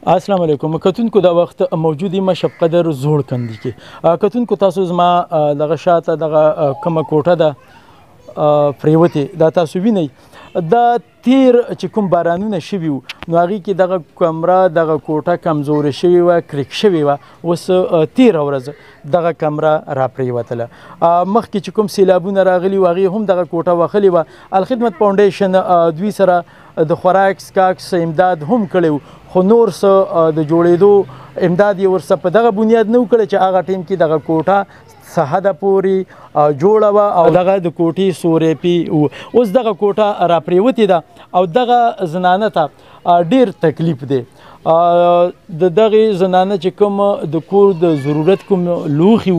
السلام علیکم کتونکو دا وخت موجودی ما شب قدر زوړ کندی کې کتونکو تاسو زما دغه شاته دغه کومه کوټه ده پریوتې دا تاسو وینئ دا تیر چې کوم بارانونه شوي وو نو هغې کې دغه کمره دغه کوټه کمزورې شوې وه کریک شوې وه اوس تیره ورځ دغه کمره راپرېوتله مخکې چې کوم سیلابونه راغلي وو هغې هم دغه کوټه وهلې وه الخدمت فاونډیشن دوی سره د خوراک سکاکس امداد هم کړی و خو نور څه د جوړېدو امداد یې ورسره په دغه بنیاد نه و کړی چې هغه ټیم کې دغه کوټه څه حده پورې جوړه وه او دغه د کوټې سوریپي و اوس دغه کوټه راپرېوتې ده او دغه زنانه ته ډېر تکلیف دی د دغې زنانه چې کوم د کور د ضرورت کوم لوښي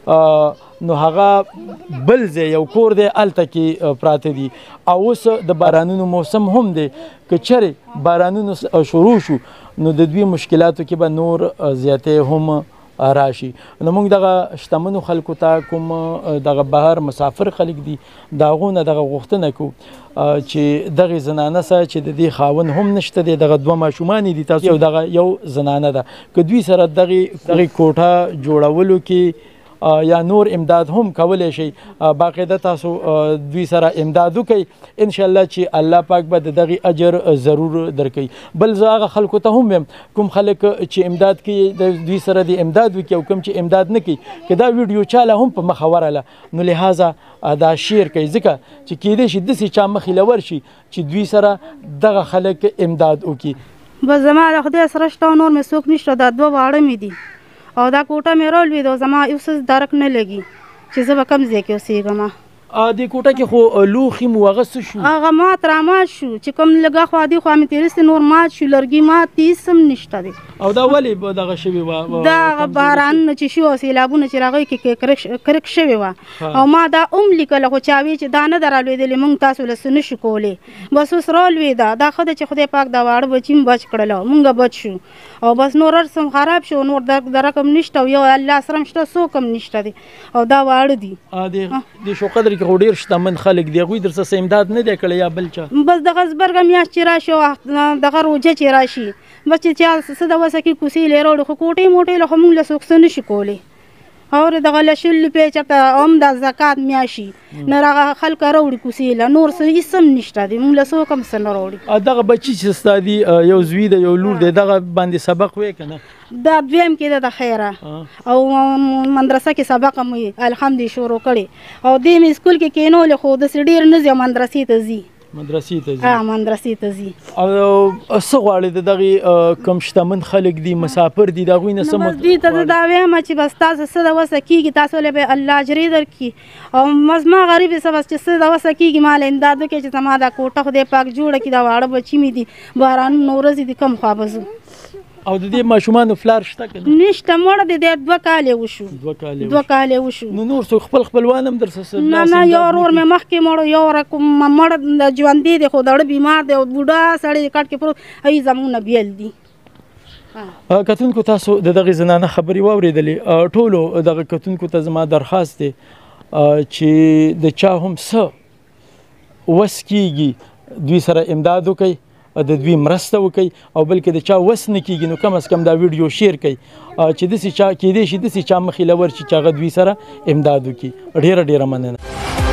و نو هغه بل ځای یو کور دی هلته کې پراته دي او اوس د بارانونو موسم هم دی که چېرې بارانونو شروع شو نو د دوی مشکلاتو کې به نور زیاتی هم راشي نو موږ دغه شتمنو خلکو ته کوم دغه بهر مسافر خلک دي د هغو نه دغه غوښتنه کوو چې دغې زنانه سره چې د دې خاوند هم نشته دی دغه دوه ماشومان دي تاسو یو دغه یو زنانه ده که دوی سره دغې کوټه جوړولو کې یا نور امداد هم کولی شي باقاعده تاسو دوی سره امداد وکړئ انشاءالله چې الله پاک به د دغې اجر ضرور درکوي بل زه هغه خلکو ته هم ویم کوم خلک چې امداد کوي د دوی سره د امداد وکړي او کوم چې امداد نه کوي که دا ویډیو چاله هم په مخه ورله نو لحاظه دا شیر کوي ځکه چې کیدای شي داسې چا مخې له ورشي چې دوی سره دغه خلک امداد وکړي بس زما د خدای سره شته نور مې څوک نشته دا دوه واړه مې دي او دا کوټه مې رالوېده او زما یو څه درک نه لګي چې زه به کوم ځای کې اوسېږم دې کوټه کې خو لوښي مو هغه څه شو هغه مات رامات شو چې کوم لږه خوا دې خوا مې تېرستې نور مات شو لرګي مات هېڅ هم نشته دی او دا ولې دغه شوې وه دا هغه بارانونه چې شو او سیلابونه چې راغی کې کرک شوې وه او ما دا هم لیکله خو چا وی چې دا نه ده رالوېدلې موږ تاسو له څه نشو کولی بس اوس رالوېده دا ښه ده چې خدای پاک دا واړه بچي هم بچ کړل او موږ بچ شو او بس نور هر څه خراب شو نور د رقم نشته او یو الله سره هم شته څوک هم نشته دی او دا واړه دي د شو قدر کې خو ډېر شتمن خلک دی هغوی در څه امداد نه دی کړی یا بل چا بس دغه زبرګه میاشت چې راشي او دغه روژه چې راشي بس چې چا څه د وسه کې کوسۍ لی راوړي خو کوټې موټې له خو موږ له څوک څه نشي کولی او دغه له شل روپۍ چېرته هم د زکات میاشي نه هغه خلک راوړي کوسۍ له نور څه هېڅ هم نشته دی موږ له څوک هم څه نه راوړي دغه بچي چې ستا دي یو زوی دی یو لور دی دغه باندې سبق وی که نه دا دویم کې ده د خیره او مدرسه کې سبق هم وي الحمد شروع کړی او دې مې سکول کې کینولې خو داسې ډېر نه ځي مدرسې ته ځي مدرسې ته ځي مدرسې ته ځي او څه غواړې د دغې کوم شتمن خلک دي مسافر دي د هغوی نه څه دوی ته زه دا وایم چې بس تاسو څه د وسه کېږي تاسو له به الله اجرې درکړي او بس ما غریب څه بس چې څه د وسه کېږي ما له امداد وکړي چې زما دا کوټه خدای پاک جوړه کړي دا واړه بچي مې دي بارانونه ورځې دي کم خوا به ځو او د دې ماشومانو پلار شته که نه نشته مړه دی دی 2 کالې وشو 2 کالې وشو نو نور څوک خپل خپلوان هم در څه نه یو ورور مې مخکې مړ یو مړ د ژوندی دی خو دړه بیمار دی او بوډا سړی کټ کې پروت هغوی زموږ نه بیل دي کتونکو تاسو د دغې زنانه خبرې واورېدلې ټولو دغه کتونکو ته زما درخواست دی چې د چا هم څه وس کېږي دوی سره امداد وکړئ د دوی مرسته وکړئ او بلکې د چا وس نه کېږي نو کم از کم دا ویډیو شیر کړئ چې داسې چا کیدای شي داسې چا مخې له ورشي چې هغه دوی سره امداد وکړي ډېره مننه